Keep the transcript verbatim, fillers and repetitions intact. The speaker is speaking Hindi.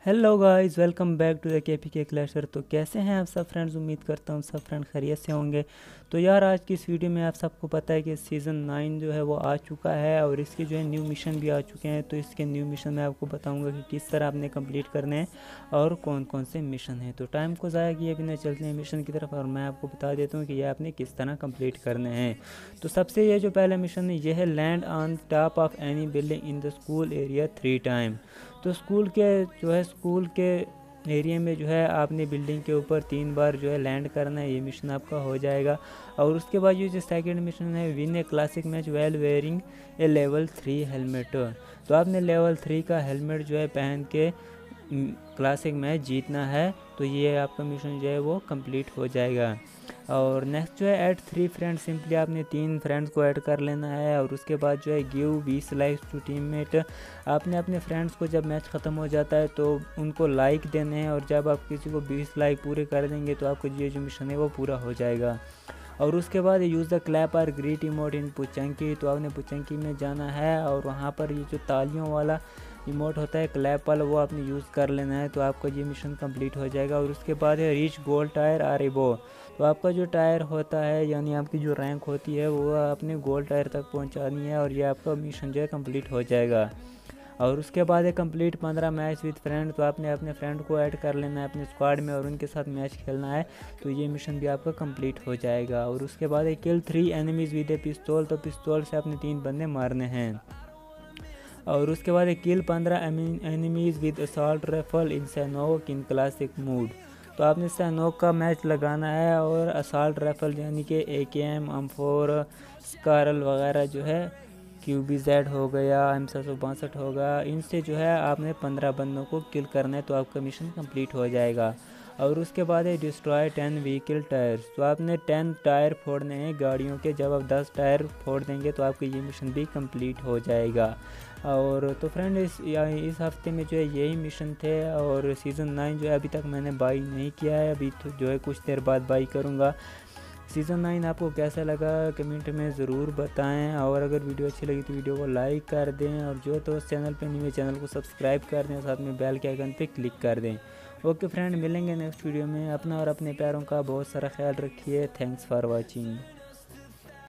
Hello guys, welcome back to the K P K clasher. तो कैसे हैं आप सब फ्रेंड्स? उम्मीद करता हूँ सब फ्रेंड खैरियत से होंगे। तो यार आज की इस वीडियो में आप सबको पता है कि सीज़न नाइन जो है वो आ चुका है और इसके जो है न्यू मिशन भी आ चुके हैं। तो इसके न्यू मिशन में आपको बताऊंगा कि किस तरह आपने कंप्लीट करने हैं और कौन कौन से मिशन हैं। तो टाइम को ज़ाया किए बिना चलते हैं मिशन की तरफ और मैं आपको बता देता हूँ कि ये आपने किस तरह कंप्लीट करने हैं। तो सबसे ये जो पहला मिशन है ये है land on top of any building in the school area three time. तो स्कूल के जो है स्कूल के एरिया में जो है आपने बिल्डिंग के ऊपर तीन बार जो है लैंड करना है। ये मिशन आपका हो जाएगा। और उसके बाद ये जो सेकंड मिशन है win a classic match well wearing a level three helmet. तो आपने लेवल थ्री का हेलमेट जो है पहन के क्लासिक मैच जीतना है। तो ये आपका मिशन जो है वो कंप्लीट हो जाएगा। और नेक्स्ट जो है ऐड थ्री फ्रेंड्स। सिंपली आपने तीन फ्रेंड्स को ऐड कर लेना है और उसके बाद जो है गिव बीस लाइक्स टू टीममेट। आपने अपने फ्रेंड्स को जब मैच ख़त्म हो जाता है तो उनको लाइक देने हैं और जब आप किसी को बीस लाइक पूरे कर देंगे तो आपको ये जो मिशन है वो पूरा हो जाएगा। और उसके बाद यूज़ द क्लैप और ग्रीट इमोट इन पुचंकी। तो आपने पुचंकी में जाना है और वहाँ पर ये जो तालियों वाला इमोट होता है क्लैप वाला वो आपने यूज़ कर लेना है। तो आपका ये मिशन कंप्लीट हो जाएगा। और उसके बाद है रीच गोल्ड टायर आर एबो। तो आपका जो टायर होता है यानी आपकी जो रैंक होती है वो आपने गोल्ड टायर तक पहुंचानी है और ये आपका मिशन जो है कंप्लीट हो जाएगा। और उसके बाद है कंप्लीट पंद्रह मैच विद फ्रेंड। तो आपने अपने फ्रेंड को ऐड कर लेना है अपने स्क्वाड में और उनके साथ मैच खेलना है। तो ये मिशन भी आपका कंप्लीट हो जाएगा। और उसके बाद है kill three enemies with a पिस्तौल। तो पिस्तौल से आपने तीन बंदे मारने हैं। और उसके बाद है किल पंद्रह enemies with assault rifle in Sanhok in classic mode. तो आपने सैनोक का मैच लगाना है और असॉल्ट राइफल यानी कि ए के एम एम फोर स्कारल वगैरह जो है क्यू बी जेड हो गया एम सात सौ बासठ होगा, इनसे जो है आपने पंद्रह बंदों को किल करना है। तो आपका मिशन कंप्लीट हो जाएगा। और उसके बाद है डिस्ट्रॉय टेन व्हीकल टायर्स। तो आपने टेन टायर फोड़ने हैं गाड़ियों के। जब आप दस टायर फोड़ देंगे तो आपका ये मिशन भी कंप्लीट हो जाएगा। और तो फ्रेंड इस इस हफ्ते में जो है यही मिशन थे। और सीज़न नाइन जो है अभी तक मैंने बाई नहीं किया है, अभी तो जो है कुछ देर बाद बाई करूँगा। सीज़न नाइन आपको कैसा लगा कमेंट में ज़रूर बताएं। और अगर वीडियो अच्छी लगी तो वीडियो को लाइक कर दें और जो तो चैनल पे नहीं है चैनल को सब्सक्राइब कर दें, साथ में बेल के आइकन पे क्लिक कर दें। ओके फ्रेंड, मिलेंगे नेक्स्ट वीडियो में। अपना और अपने प्यारों का बहुत सारा ख्याल रखिए। Thanks for watching.